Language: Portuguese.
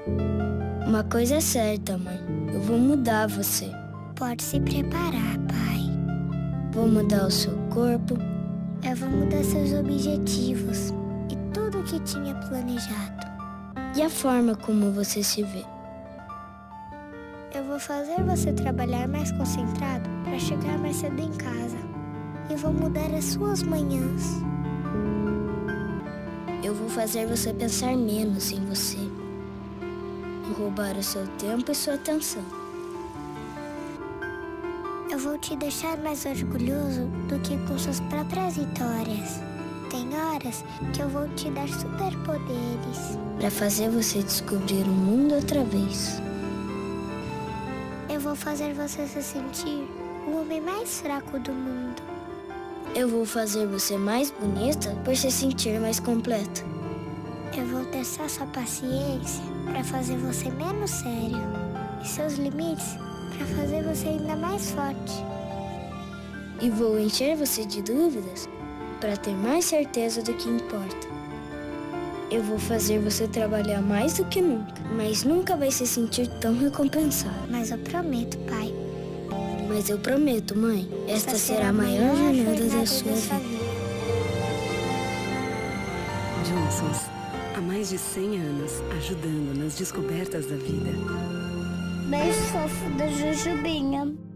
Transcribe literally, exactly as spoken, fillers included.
Uma coisa é certa, mãe. Eu vou mudar você. Pode se preparar, pai. Vou mudar o seu corpo. Eu vou mudar seus objetivos e tudo que tinha planejado. E a forma como você se vê. Eu vou fazer você trabalhar mais concentrado para chegar mais cedo em casa. E vou mudar as suas manhãs. Eu vou fazer você pensar menos em você. E roubar o seu tempo e sua atenção. Eu vou te deixar mais orgulhoso do que com suas próprias vitórias. Tem horas que eu vou te dar superpoderes. Para fazer você descobrir o mundo outra vez. Eu vou fazer você se sentir o homem mais fraco do mundo. Eu vou fazer você mais bonita por se sentir mais completa. Eu vou testar sua paciência para fazer você menos sério. E seus limites para fazer você ainda mais forte. E vou encher você de dúvidas para ter mais certeza do que importa. Eu vou fazer você trabalhar mais do que nunca, mas nunca vai se sentir tão recompensado. Mas eu prometo, pai. Mas eu prometo, mãe, esta, esta será a maior jornada, jornada da sua vida. vida. Johnson's, há mais de cem anos, ajudando nas descobertas da vida. Beijo fofo da Jujubinha.